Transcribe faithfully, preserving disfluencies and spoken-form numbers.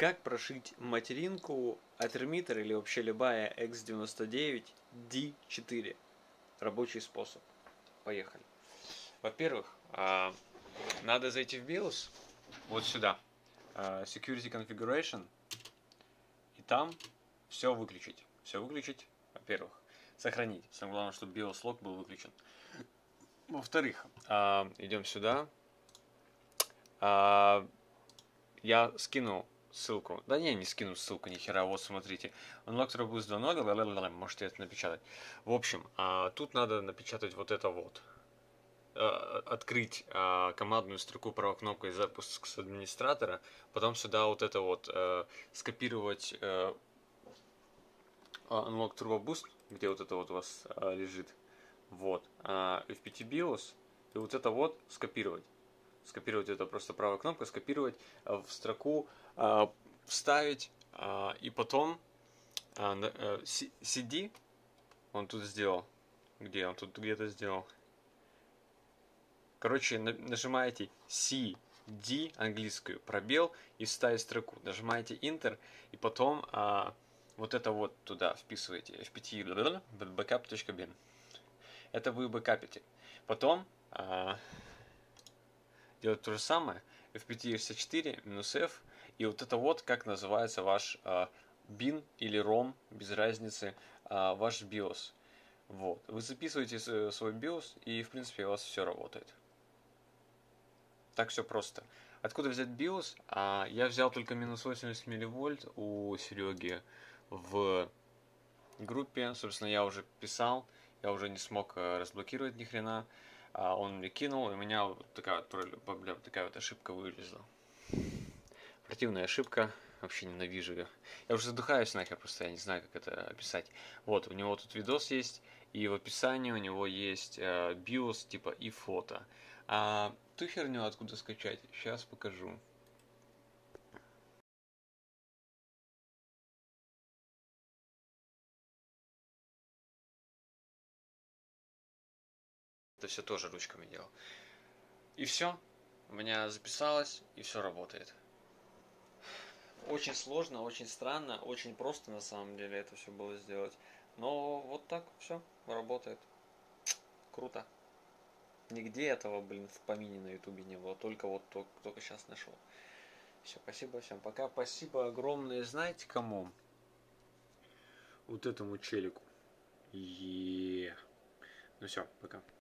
Как прошить материнку от Emitter или вообще любая икс девяносто девять ди четыре? Рабочий способ. Поехали. Во-первых, надо зайти в BIOS, вот сюда, Security Configuration, и там все выключить. Все выключить, во-первых. Сохранить. Самое главное, чтобы BIOS лог был выключен. Во-вторых, идем сюда. Я скину ссылку. Да не, не скину ссылку, ни хера. Вот смотрите. Unlock Robust два ноль. Можете это напечатать. В общем, тут надо напечатать вот это вот. Открыть командную строку правой кнопкой запуск с администратора. Потом сюда вот это вот скопировать Unlock Turbo Boost, где вот это вот у вас лежит. Вот. эф пи ти BIOS. И вот это вот скопировать. Скопировать это просто правой кнопкой, скопировать в строку, вставить, и потом си ди, он тут сделал, где он тут где-то сделал. Короче, нажимаете си ди, английскую, пробел, и вставить строку. Нажимаете Enter, и потом вот это вот туда вписываете, эф пи ти backup.bin. Это вы бэкапите. Потом делать то же самое, эф пи ти шестьдесят четыре минус F, и вот это вот как называется ваш э, bin или ROM, без разницы, э, ваш BIOS. Вот. Вы записываете свой BIOS, и в принципе у вас все работает. Так все просто. Откуда взять BIOS? А, я взял только минус восемьдесят милливольт у Сереги в группе. Собственно, я уже писал, я уже не смог разблокировать ни хрена. Он мне кинул, и у меня вот такая, такая вот ошибка вылезла. Противная ошибка, вообще ненавижу ее. Я уже задыхаюсь нахер, просто я не знаю, как это описать. Вот, у него тут видос есть, и в описании у него есть э, BIOS типа и фото. А ту херню откуда скачать? Сейчас покажу. Это все тоже ручками делал. И все. У меня записалось, и все работает. Очень сложно, очень странно, очень просто на самом деле это все было сделать. Но вот так все работает. Круто. Нигде этого, блин, в помине на ютубе не было. Только вот только, только сейчас нашел. Все, спасибо всем. Пока. Спасибо огромное. Знаете кому? Вот этому челику. Е. Ну все, пока.